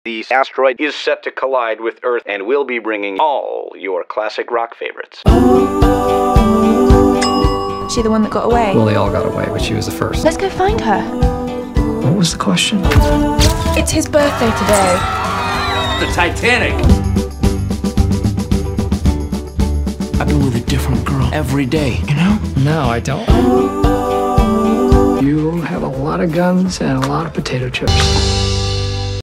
The asteroid is set to collide with Earth and will be bringing all your classic rock favorites. She the one that got away? Well, they all got away, but she was the first. Let's go find her. What was the question? It's his birthday today. The Titanic! I've been with a different girl every day, you know? No, I don't. You have a lot of guns and a lot of potato chips.